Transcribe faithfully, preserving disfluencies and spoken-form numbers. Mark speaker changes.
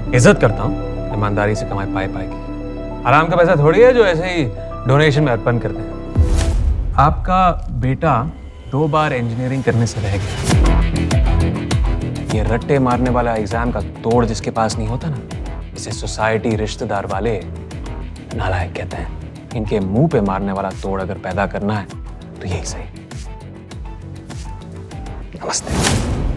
Speaker 1: इज्जत करता हूँ ईमानदारी से कमाई पाए पाए की। आराम का पैसा थोड़ी है जो ऐसे ही डोनेशन में अर्पण करते हैं। आपका बेटा दो बार इंजीनियरिंग करने से रह गया। ये रट्टे मारने वाला एग्जाम का तोड़ जिसके पास नहीं होता ना, इसे सोसाइटी रिश्तेदार वाले नालायक कहते हैं। इनके मुंह पे मारने वाला तोड़ अगर पैदा करना है तो यही सही। नमस्ते।